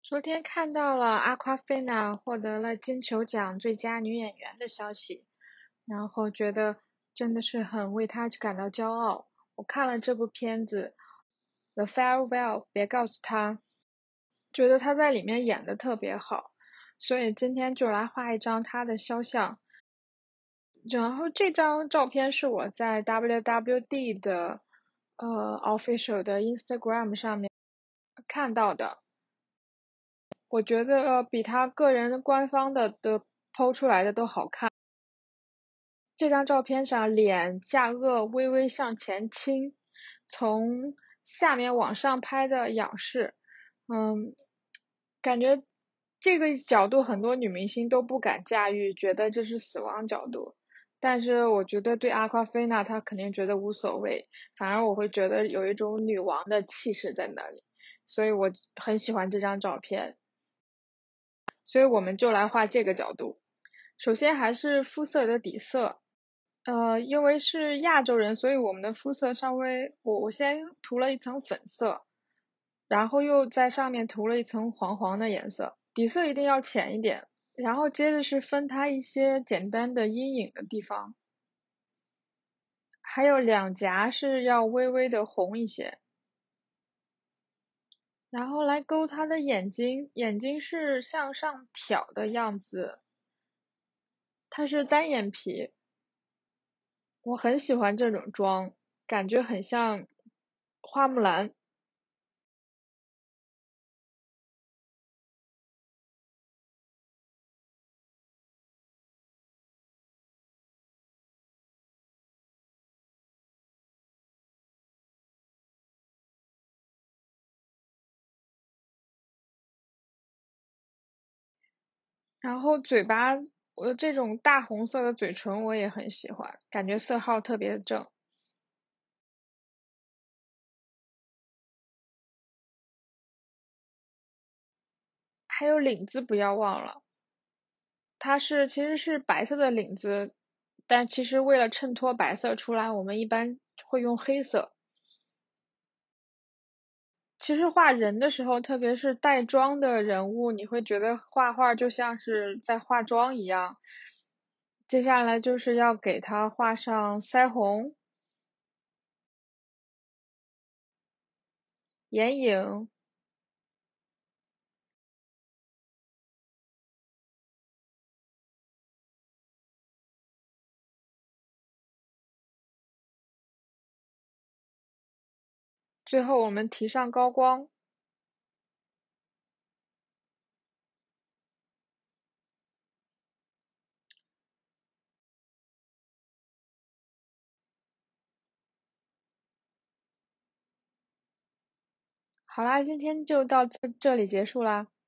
昨天看到了阿夸菲娜获得了金球奖最佳女演员的消息，然后觉得真的是很为她感到骄傲。我看了这部片子《The Farewell》，别告诉她，觉得她在里面演的特别好，所以今天就来画一张她的肖像。然后这张照片是我在 WWD 的official 的 Instagram 上面看到的。我觉得比他个人官方的PO 出来的都好看。这张照片上脸下颚微微向前倾，从下面往上拍的仰视，感觉这个角度很多女明星都不敢驾驭，觉得这是死亡角度。但是我觉得对阿夸菲娜她肯定觉得无所谓，反而我会觉得有一种女王的气势在那里，所以我很喜欢这张照片。所以我们就来画这个角度。首先还是肤色的底色，因为是亚洲人，所以我们的肤色稍微，我先涂了一层粉色，然后又在上面涂了一层黄黄的颜色，底色一定要浅一点，然后接着是分它一些简单的阴影的地方，还有两颊是要微微的红一些。然后来勾他的眼睛，眼睛是向上挑的样子，它是单眼皮，我很喜欢这种妆，感觉很像花木兰。然后嘴巴，这种大红色的嘴唇我也很喜欢，感觉色号特别的正。还有领子不要忘了，它其实是白色的领子，但其实为了衬托白色出来，我们一般会用黑色。其实画人的时候，特别是带妆的人物，你会觉得画画就像是在化妆一样。接下来就是要给它画上腮红、眼影，最后我们提上高光。好啦，今天就到这里结束啦。